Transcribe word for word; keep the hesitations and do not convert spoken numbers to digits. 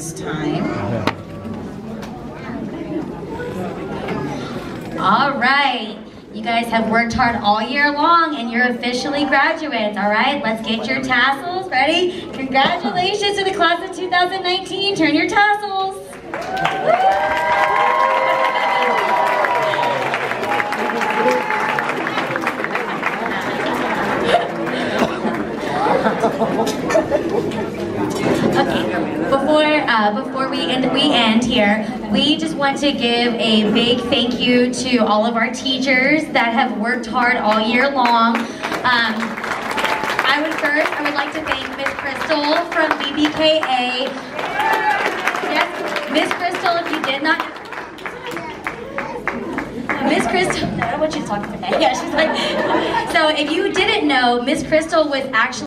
this time. All right. You guys have worked hard all year long and you're officially graduates, all right? Let's get your tassels. Ready? Congratulations to the class of two thousand nineteen. Turn your tassels. Okay, before uh, before we end we end here, we just want to give a big thank you to all of our teachers that have worked hard all year long. Um, I would first I would like to thank Miss Crystal from B B K A. Yes, Miss Crystal, if you did not. Miss Crystal, I don't want you to talk today. Yeah, she's like. So if you didn't know, Miss Crystal was actually